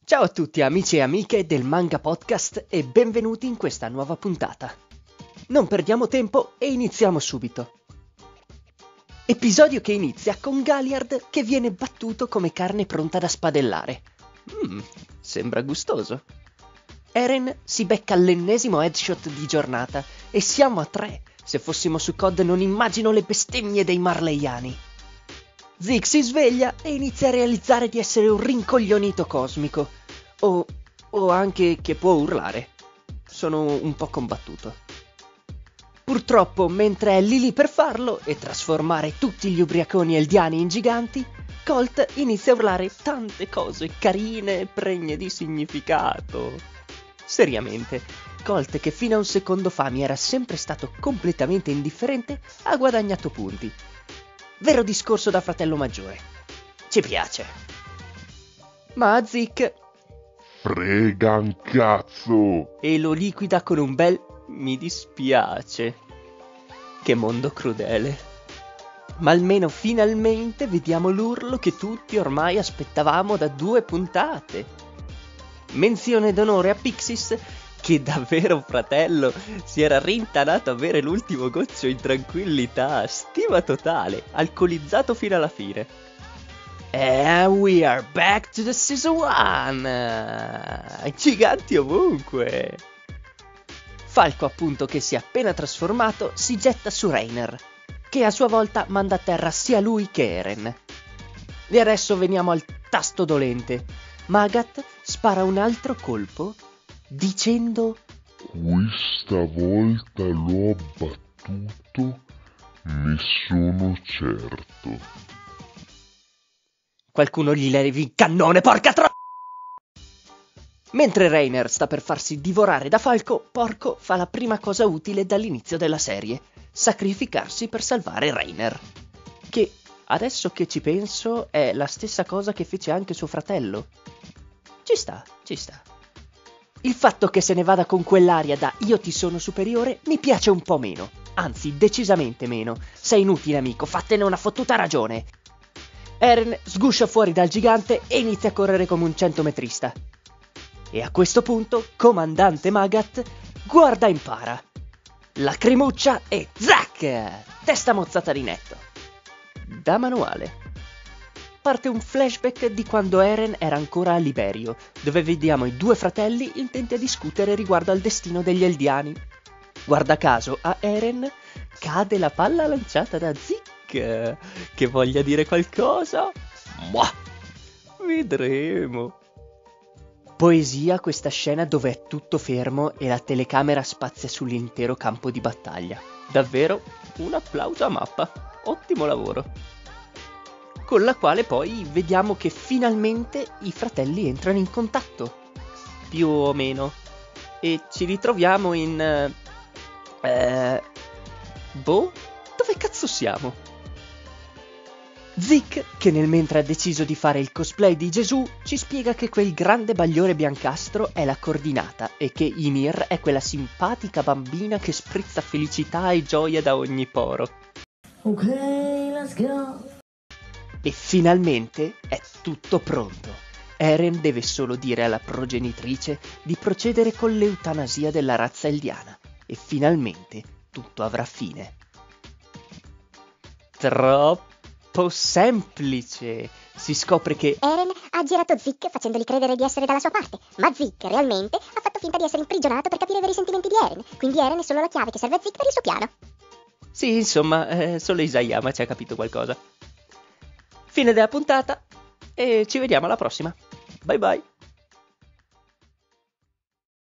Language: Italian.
Ciao a tutti amici e amiche del Manga Podcast e benvenuti in questa nuova puntata. Non perdiamo tempo e iniziamo subito. Episodio che inizia con Galliard che viene battuto come carne pronta da spadellare. Sembra gustoso. Eren si becca l'ennesimo headshot di giornata e siamo a 3. Se fossimo su COD non immagino le bestemmie dei marleyani. Zeke si sveglia e inizia a realizzare di essere un rincoglionito cosmico. O anche che può urlare. Sono un po' combattuto. Purtroppo, mentre è lì lì per farlo e trasformare tutti gli ubriaconi eldiani in giganti, Colt inizia a urlare tante cose carine e pregne di significato. Seriamente, Colt, che fino a un secondo fa mi era sempre stato completamente indifferente, ha guadagnato punti. Vero discorso da fratello maggiore. Ci piace. Ma a Zeke frega un cazzo! E lo liquida con un bel mi dispiace. Che mondo crudele. Ma almeno finalmente vediamo l'urlo che tutti ormai aspettavamo da 2 puntate. Menzione d'onore a Pixis, che davvero fratello si era rintanato a bere l'ultimo goccio in tranquillità, stima totale, alcolizzato fino alla fine. And we are back to the season 1! Giganti ovunque! Falco, appunto, che si è appena trasformato, si getta su Reiner, che a sua volta manda a terra sia lui che Eren. E adesso veniamo al tasto dolente. Magat spara un altro colpo dicendo: questa volta l'ho abbattuto, ne sono certo. Qualcuno gli levi il cannone, porca tro... Mentre Reiner sta per farsi divorare da Falco, Porco fa la prima cosa utile dall'inizio della serie: sacrificarsi per salvare Reiner. Che, adesso che ci penso, è la stessa cosa che fece anche suo fratello. Ci sta. Il fatto che se ne vada con quell'aria da io ti sono superiore mi piace un po' meno. Anzi, decisamente meno. Sei inutile, amico, fattene una fottuta ragione. Eren sguscia fuori dal gigante e inizia a correre come un 100-metrista. E a questo punto, comandante Magat guarda e impara. Lacrimuccia e zac! Testa mozzata di netto. Da manuale. Parte un flashback di quando Eren era ancora a Liberio, dove vediamo i 2 fratelli intenti a discutere riguardo al destino degli Eldiani. Guarda caso, a Eren cade la palla lanciata da Zeke. Che voglia dire qualcosa? Ma vedremo. Poesia questa scena dove è tutto fermo e la telecamera spazia sull'intero campo di battaglia. Davvero un applauso a Mappa. Ottimo lavoro. Con la quale poi vediamo che finalmente i fratelli entrano in contatto. Più o meno. E ci ritroviamo in... Dove cazzo siamo? Zeke, che nel mentre ha deciso di fare il cosplay di Gesù, ci spiega che quel grande bagliore biancastro è la coordinata e che Ymir è quella simpatica bambina che sprizza felicità e gioia da ogni poro. Ok, let's go! E finalmente è tutto pronto. Eren deve solo dire alla progenitrice di procedere con l'eutanasia della razza eldiana e finalmente tutto avrà fine. Troppo semplice. Si scopre che Eren ha girato Zeke facendogli credere di essere dalla sua parte, ma Zeke realmente ha fatto finta di essere imprigionato per capire i veri sentimenti di Eren, quindi Eren è solo la chiave che serve a Zeke per il suo piano. Sì, insomma, solo Isayama ci ha capito qualcosa. Fine della puntata e ci vediamo alla prossima. Bye bye.